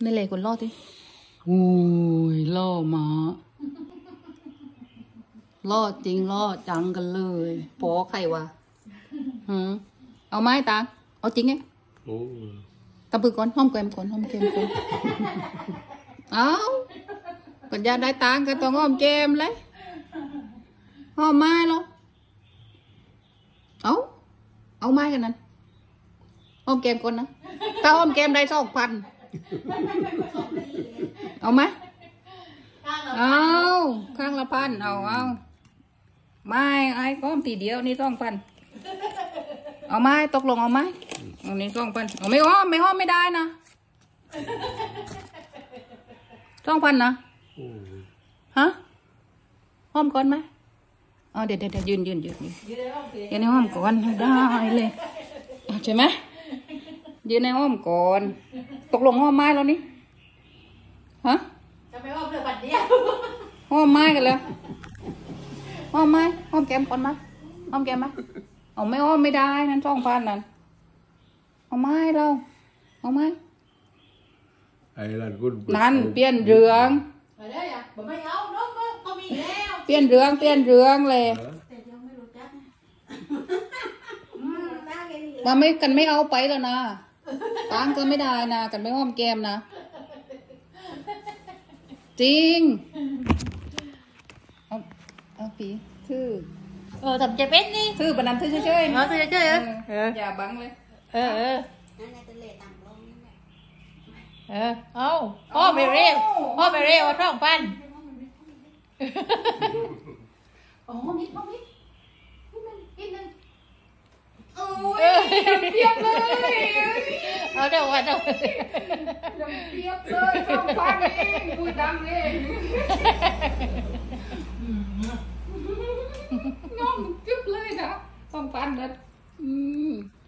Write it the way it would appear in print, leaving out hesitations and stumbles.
นี่เลยคนล่อที่โอ้ยล่อมาล่อจริงล่อจังกันเลยพอใครวะเอาไม้ตาเอาจริงไงตะปือก่อนห้อมแกมก่อนห้อมแกมก่อนเอาปัญญาได้ตังก็ต้องห้อมแกมเลยห้อมไม้เหรอเอาไม้กันนั้นห้อมแกมก่อนนะถ้าห้อมแกมได้2,000เอาไหมเอาข้างละ1,000เอาไม่ไอ้ก้อมทีเดียวนี่2,000เอาไหมตกลงเอาไหมเอานี่2,000เอาไม่ห้อมไม่ได้นะ2,000นะฮะห้อมก่อนไหมเอาเดี๋ยวยืนในห้อมก่อนได้เลยใช่ไหมยืนในห้อมก่อนตกลงห้อมไม้แล้วนี่ฮะจะไม่ห้อมเลยบัดเดียวห้อมไม้กันเลยห้อมไม้ห้อมแก้มก่อนไหมห้อมแก้มไหมเอาไม่ห้อมไม่ได้นั่น2,000นั่นเอาไม้เราเอาไม้นั่นเปลี่ยนเรื่องเปลี่ยนเรื่องเลยมาไม่กันไม่เอาไปแล้วนะตังก็ไม่ได้นะกันไม่ห้อมแก้มนะจริงเอาปีทื่อทำใจเป็นนี่ทื่อปนันทื่อเฉยๆทื่อเฉยๆอย่าบังเลยเอาพ่อไม่เร็วว่า2,000 มิดกินนึงโอ้ยเปียบเลยเอาเดี๋ยววันเอาเปียบเลย2,000เองคุยดังเองงอมจึ๊บเลยนะ2,000เลย